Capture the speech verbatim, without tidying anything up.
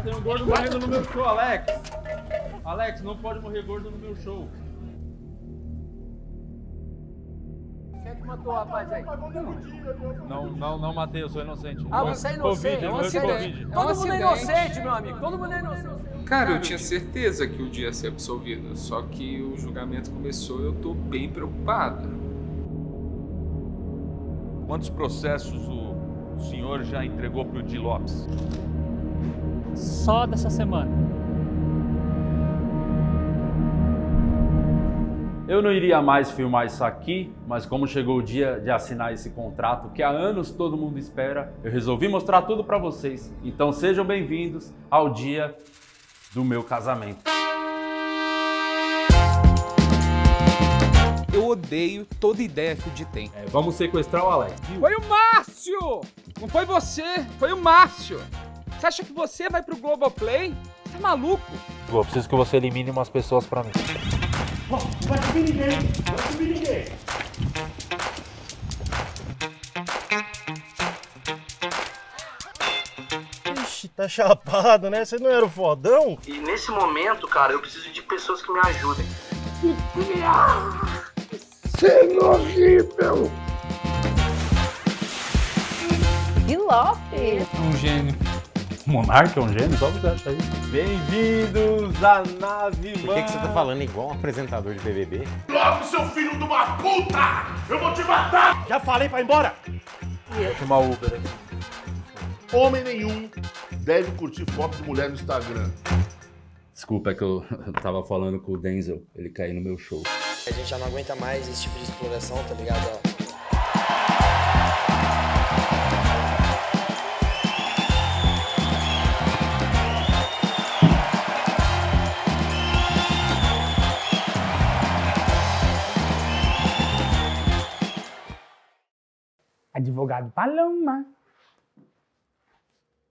Tem um gordo morrendo no meu show, Alex. Alex, não pode morrer gordo no meu show. Quem é que matou o rapaz aí? Não, não, não matei, eu sou inocente. Ah, você é inocente? Covid, É um morreu de acidente. Covid. Todo mundo é inocente, meu amigo. Todo mundo é inocente. Cara, eu tinha certeza que o dia ia ser absolvido, só que o julgamento começou e eu tô bem preocupado. Quantos processos o senhor já entregou pro Di Lopes? Só dessa semana. Eu não iria mais filmar isso aqui, mas como chegou o dia de assinar esse contrato que há anos todo mundo espera, eu resolvi mostrar tudo pra vocês. Então sejam bem-vindos ao dia do meu casamento. Eu odeio toda ideia que o Di tem. É, vamos sequestrar o Alex. Foi o Márcio! Não foi você, foi o Márcio. Você acha que você vai pro Globoplay? Você é maluco? Eu preciso que você elimine umas pessoas pra mim. Não vai subir ninguém, não vai subir ninguém. Ixi, tá chapado, né? Você não era o fodão? E nesse momento, cara, eu preciso de pessoas que me ajudem. Sendo horrível! Di Lopes. Um gênio. Monarca é um gênio? Só você acha isso. Bem-vindos à nave, mano. Por que, que você tá falando igual um apresentador de B B B? Logo, seu filho de uma puta! Eu vou te matar! Já falei pra ir embora! Vou chamar o Uber aqui. Homem nenhum deve curtir foto de mulher no Instagram. Desculpa, é que eu, eu tava falando com o Denzel, ele caiu no meu show. A gente já não aguenta mais esse tipo de exploração, tá ligado? Advogado Paloma.